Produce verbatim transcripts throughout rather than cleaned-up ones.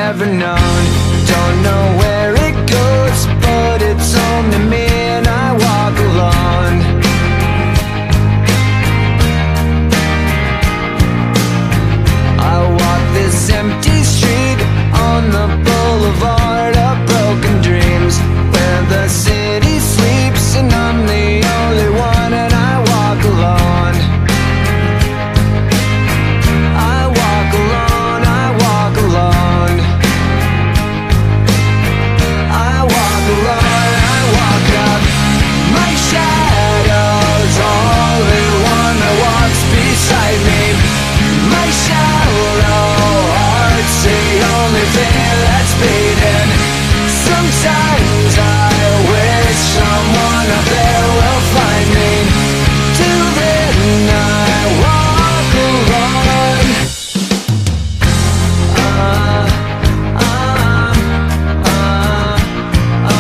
ever known. Don't know where it goes, but it's home to me, and I walk alone. I walk this empty street on the boulevard of broken dreams, where the city sleeps and I'm the only one, and I walk alone. I walk alone, I walk alone. I walk alone, I walk up. My shadow's only one that walks beside me. My shallow heart's the only thing that's beating. Sometimes I wish someone up there will find me. Till then I walk alone. uh, uh, uh, uh,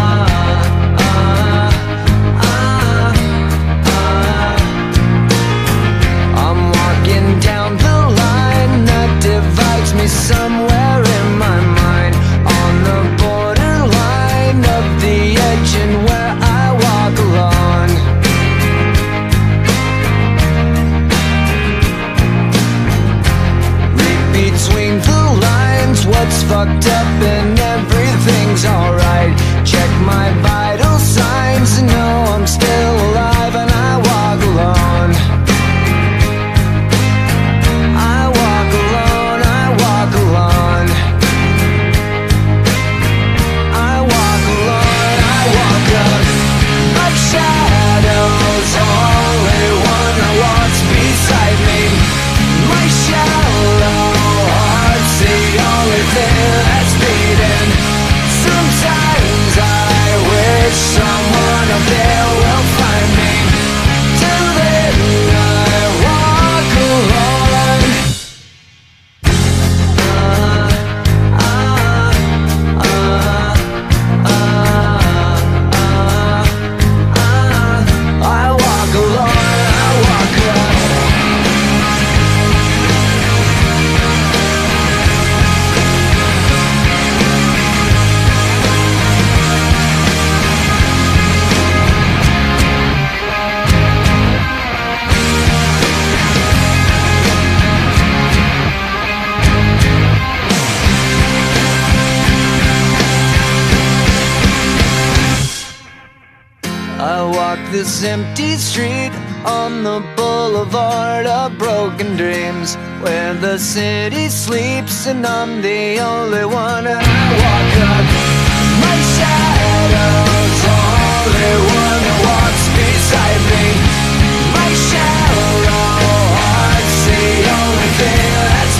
uh, uh. I'm walking down the line that divides me somewhere in my mind, on the borderline of the edge and where I walk alone. Read between the lines what's fucked up and everything's alright. Check my vital signs and know I'm still alive, and I walk alone. I walk alone, I walk alone. I walk alone, I walk up. My shadow's only one that walks beside me. My shallow heart's the only thing that's beating. Sometimes I wish someone up there will find me. Till then I walk alone. I walk alone, I walk up. I walk this empty street on the boulevard of broken dreams, where the city sleeps and I'm the only one, and I walk up. My shadow's only one that walks beside me. My shallow heart's the only thing that's